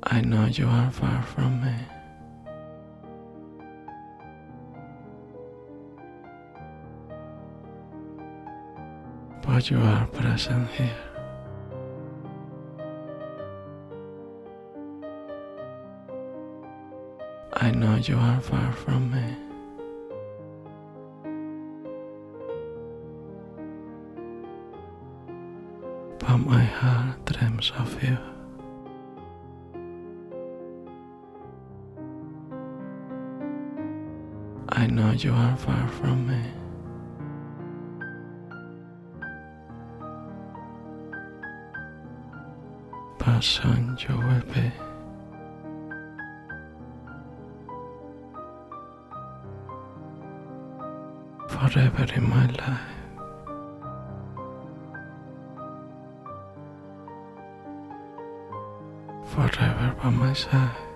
I know you are far from me, but you are present here. I know you are far from me, but my heart dreams of you. I know you are far from me, but soon you will be. Forever in my life, forever by my side.